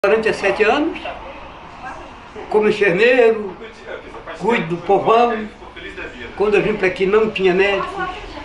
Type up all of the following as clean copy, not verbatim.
47 anos, como enfermeiro, cuido do povão. Quando eu vim para aqui não tinha médico.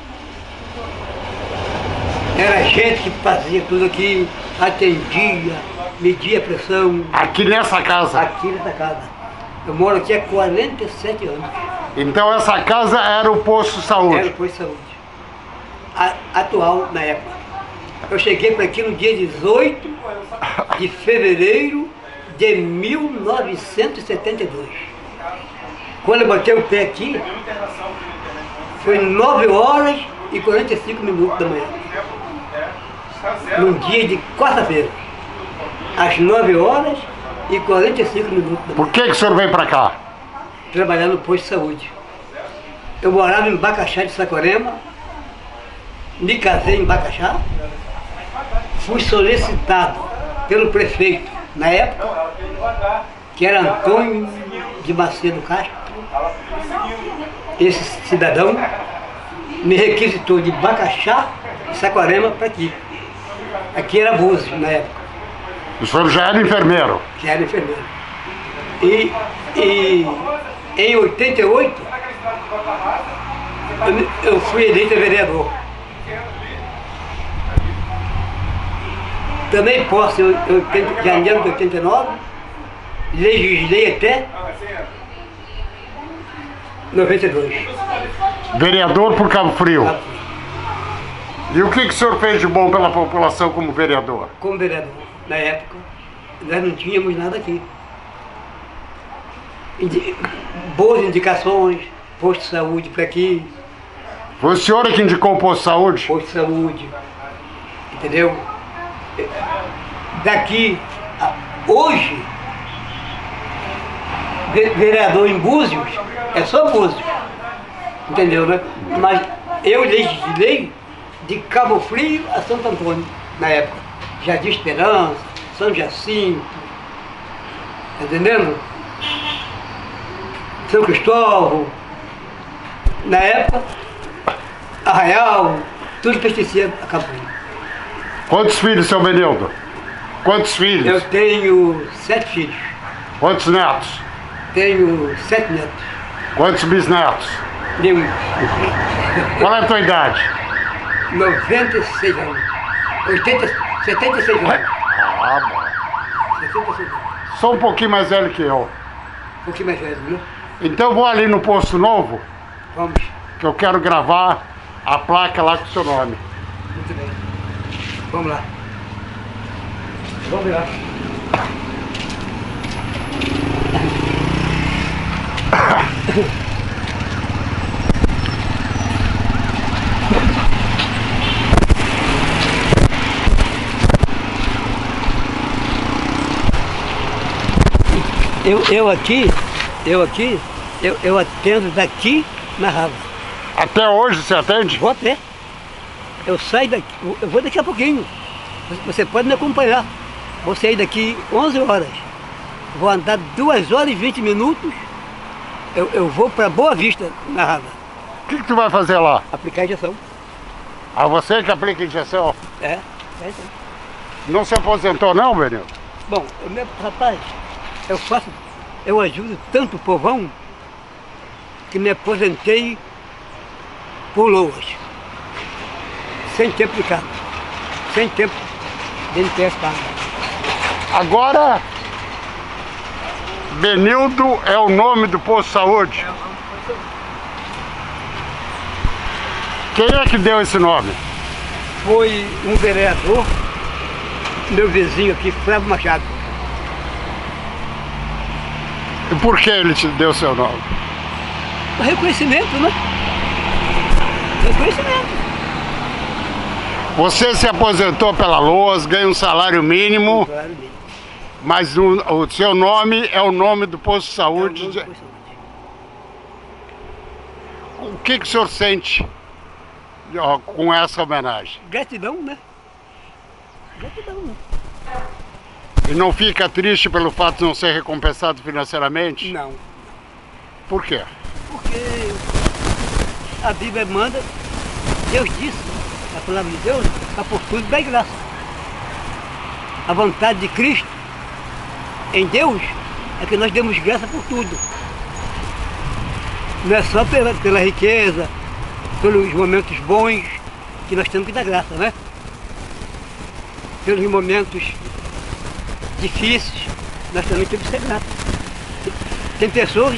Era gente que fazia tudo aqui, atendia, media a pressão. Aqui nessa casa? Aqui nessa casa. Eu moro aqui há 47 anos. Então essa casa era o posto de saúde? Era o posto de saúde. Atual na época. Eu cheguei para aqui no dia 18 de fevereiro de 1972. Quando eu botei o pé aqui, foi 9 horas e 45 minutos da manhã. Num dia de quarta-feira, às 9 horas e 45 minutos da manhã. Por que o senhor veio para cá? Trabalhar no posto de saúde. Eu morava em Bacaxá de Saquarema, me casei em Bacaxá, fui solicitado pelo prefeito na época, que era Antônio de Macedo Castro. Esse cidadão me requisitou de Bacaxá e Saquarema para aqui. Aqui era Búzios na época. O senhor já era enfermeiro? Já era enfermeiro. E em 88 eu fui eleito vereador. Também posso, em janeiro de 89, legislei até 92. Vereador por Cabo Frio. E o que o senhor fez de bom pela população como vereador? Como vereador, na época, nós não tínhamos nada aqui. Boas indicações, posto de saúde para aqui. Foi o senhor que indicou o posto de saúde? Posto de saúde, entendeu? Daqui, hoje, vereador em Búzios, é só Búzios, entendeu, né? Mas eu legislei de Cabo Frio a Santo Antônio, na época. Jardim Esperança, São Jacinto, tá entendendo? São Cristóvão, na época, Arraial, tudo pertencia a Cabo Frio. Quantos filhos, seu Benildo? Quantos filhos? Eu tenho 7 filhos. Quantos netos? Tenho 7 netos. Quantos bisnetos? Nenhum. Qual é a tua idade? 96 anos. 76 anos. Ah, bom. 76 anos. Só um pouquinho mais velho que eu. Um pouquinho mais velho, viu? Então eu vou ali no Posto Novo, Vamos. que eu quero gravar a placa lá com o seu nome. Muito bem. Vamos lá. Vamos lá. Eu atendo daqui na Rava. Até hoje você atende? Vou a pé. Eu saio daqui, eu vou daqui a pouquinho. Você pode me acompanhar. Vou sair daqui 11 horas. Vou andar 2 horas e 20 minutos. Eu vou para Boa Vista, na Rava. O que tu vai fazer lá? Aplicar injeção. Ah, você que aplica injeção? É sim. Não se aposentou não, Benildo? Bom, rapaz, eu ajudo tanto o povão que me aposentei por loas. Sem tempo de cargo. Sem tempo de NPS pago. Agora, Benildo é o nome do posto de saúde. Quem é que deu esse nome? Foi um vereador, meu vizinho aqui, Flávio Machado. E por que ele te deu seu nome? O reconhecimento, né? Reconhecimento. Você se aposentou pela LOAS, ganha um salário mínimo, mas o seu nome é o nome do posto de saúde. O que o senhor sente com essa homenagem? Gratidão, né? Gratidão, né? E não fica triste pelo fato de não ser recompensado financeiramente? Não. Por quê? Porque a Bíblia manda, Deus disse, a palavra de Deus, a por tudo dá graça. A vontade de Cristo em Deus é que nós demos graça por tudo. Não é só pela riqueza, pelos momentos bons que nós temos que dar graça, né? Pelos momentos difíceis, nós também temos que ser gratos. Tem pessoas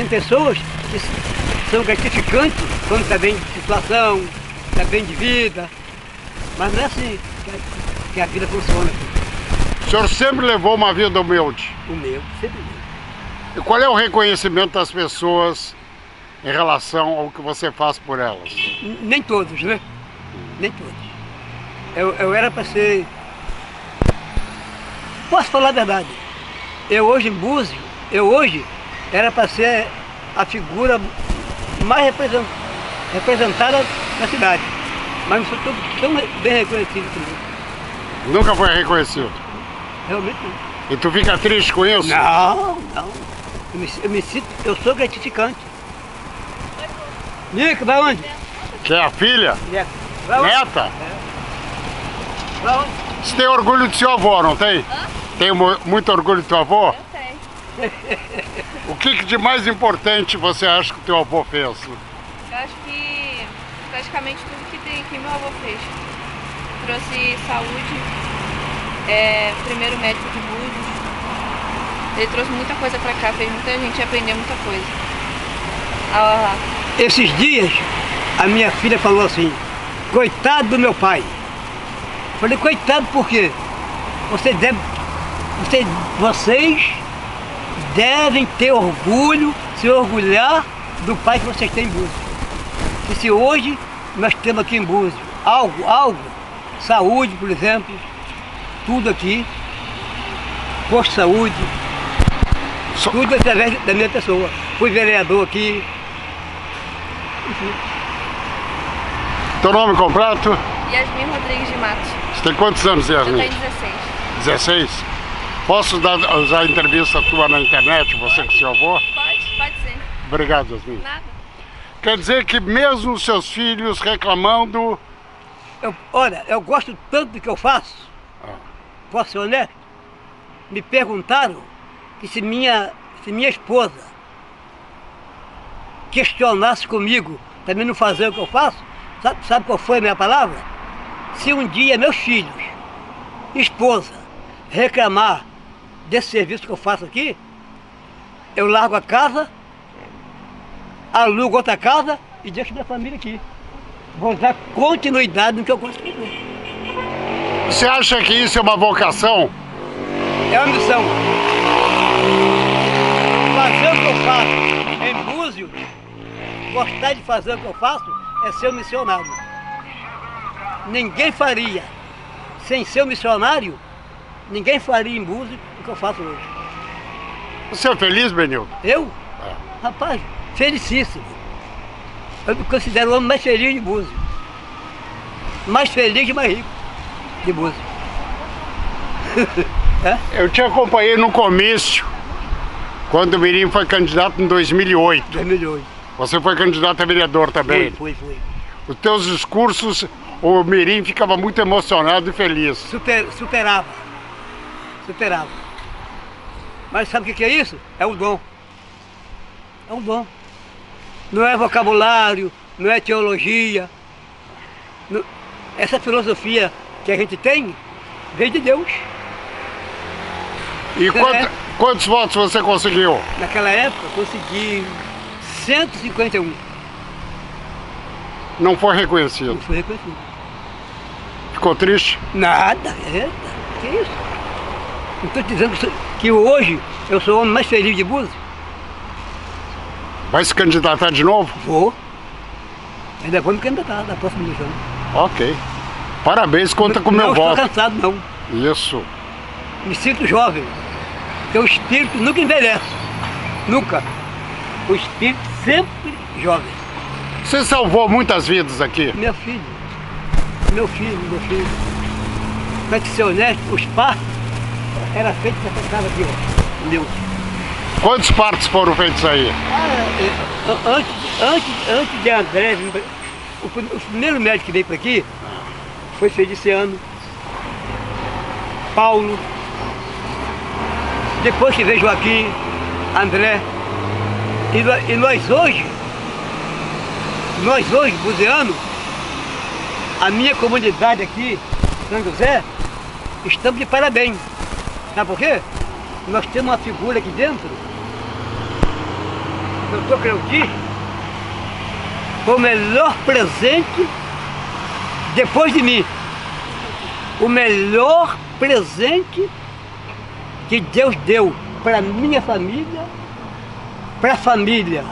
que são gratificantes quando está bem de situação, está bem de vida, mas não é assim que a vida funciona. O senhor sempre levou uma vida humilde? Humilde, sempre. E qual é o reconhecimento das pessoas em relação ao que você faz por elas? Nem todos, né? Nem todos. Eu era para ser... Posso falar a verdade? Eu hoje em Búzios, era para ser a figura mais representada na cidade. Mas não sou tão bem reconhecido também. Nunca foi reconhecido? Realmente não. E tu fica triste com isso? Não. Eu sou gratificante. Nica, vai onde? Que é a filha? Vai onde? Neta? É. Vai onde? Você tem orgulho do seu avô, não tem? Tem muito orgulho do teu avô? Eu tenho. O que de mais importante você acha que o teu avô fez? Eu acho que praticamente tudo que meu avô fez. Trouxe saúde, primeiro médico de Búzios. Ele trouxe muita coisa pra cá, fez muita gente aprender muita coisa. Esses dias, a minha filha falou assim, coitado do meu pai. Falei, coitado por quê? Vocês devem ter orgulho, se orgulhar do pai que vocês têm em Búzios. E se hoje nós temos aqui em Búzios algo, saúde, por exemplo, tudo aqui, posto de saúde, tudo através da minha pessoa. Fui vereador aqui. Enfim. Teu nome completo? Yasmin Rodrigues de Matos. Você tem quantos anos, Yasmin? Eu tenho 16. 16? Posso usar a entrevista tua na internet, você com seu avô? Pode ser. Obrigado, Yasmin. Nada. Quer dizer que mesmo os seus filhos reclamando... Olha, eu gosto tanto do que eu faço, posso ser honesto? Me perguntaram que se minha esposa questionasse comigo para mim não fazer o que eu faço, sabe qual foi a minha palavra? Se um dia meus filhos, esposa, reclamar desse serviço que eu faço aqui, eu largo a casa, alugo outra casa e deixo minha família aqui. Vou dar continuidade no que eu gosto de fazer. Você acha que isso é uma vocação? É uma missão. Fazer o que eu faço em Búzios, gostar de fazer o que eu faço, é ser um missionário. Ninguém faria, sem ser um missionário, ninguém faria em Búzios o que eu faço hoje. Você é feliz, Benildo? Eu? Rapaz, felicíssimo. Eu me considero o homem mais feliz de Búzios. Mais feliz e mais rico de Búzios. Eu te acompanhei no comício, quando o Mirim foi candidato em 2008. 2008. Você foi candidato a vereador também. Foi. Os teus discursos, o Mirim ficava muito emocionado e feliz. Superava. Mas sabe o que é isso? É o dom. É um dom. Não é vocabulário, não é teologia. Essa filosofia que a gente tem, vem de Deus. E quantos votos você conseguiu? Naquela época, consegui 151. Não foi reconhecido. Não foi reconhecido. Ficou triste? Nada. Que isso? Não estou dizendo que hoje eu sou o homem mais feliz de Búzios. Vai se candidatar de novo? Vou. Ainda vou me candidatar na próxima eleição. Ok. Parabéns, conta com o meu voto. Não estou cansado, não. Isso. Me sinto jovem. Porque o espírito nunca envelhece. Nunca. O espírito sempre jovem. Você salvou muitas vidas aqui? Meu filho. Para ser honesto, os partos eram feitos nessa casa aqui, ó. Meu. Quantos partos foram feitos aí? Antes de André, o primeiro médico que veio para aqui foi Feliciano, Paulo, depois que veio Joaquim, André, e nós hoje, buzianos, a minha comunidade aqui, São José, estamos de parabéns. Sabe por quê? Nós temos uma figura aqui dentro, o Dr. Cleudi, o melhor presente depois de mim. O melhor presente que Deus deu para minha família, para a família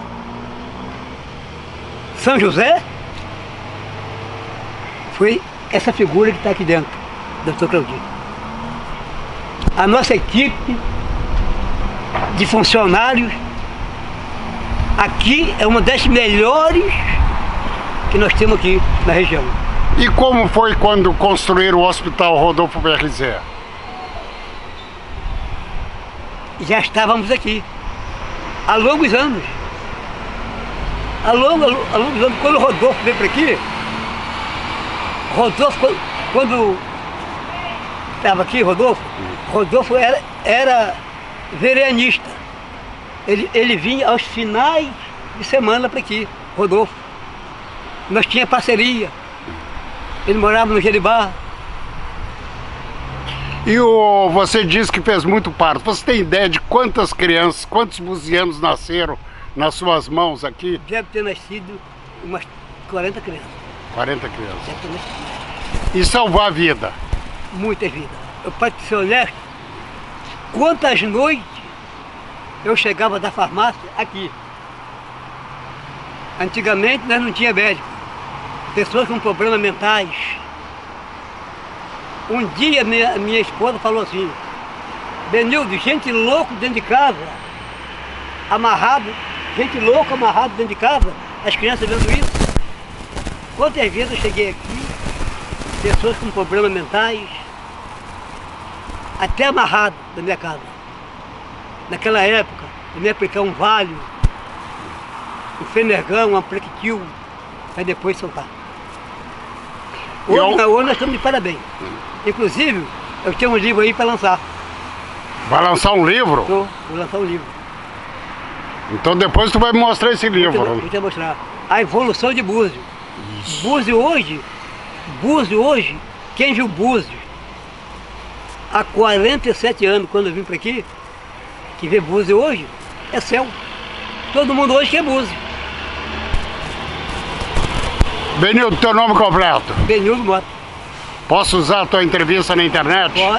São José, foi essa figura que está aqui dentro, Dr. Cleudi. A nossa equipe de funcionários aqui é uma das melhores que nós temos aqui na região. E como foi quando construíram o Hospital Rodolfo Berrizé? Já estávamos aqui há longos anos. Há longos anos. Quando o Rodolfo veio para aqui, quando estava aqui, Rodolfo era vereanista. Ele vinha aos finais de semana para aqui, Rodolfo. Nós tínhamos parceria. Ele morava no Jeribá. E você disse que fez muito parto. Você tem ideia de quantas crianças, quantos buzianos nasceram nas suas mãos aqui? Deve ter nascido umas 40 crianças. 40 crianças. Deve ter nascido. E salvar a vida? Muitas vidas. Eu, para ser honesto, quantas noites eu chegava da farmácia aqui. Antigamente nós não tínhamos médico. Pessoas com problemas mentais. Um dia minha esposa falou assim: Benildo, gente louco dentro de casa, amarrado, gente louca amarrado dentro de casa, as crianças vendo isso. Quantas vezes eu cheguei aqui, pessoas com problemas mentais, até amarrado da minha casa. Naquela época, eu me aplicar um Valium, um Fenergan, um Ampliquitil, para depois soltar. Hoje nós estamos de parabéns. Inclusive, eu tenho um livro aí para lançar. Vai lançar um livro? Vou lançar um livro. Então depois tu vai me mostrar esse livro. Vou te mostrar. A evolução de Búzios. Búzios hoje, quem viu Búzios há 47 anos, quando eu vim para aqui, que vê Búzios hoje, é céu. Todo mundo hoje quer Búzios. Benildo, teu nome completo? Benildo Mota. Posso usar a tua entrevista na internet? Pode.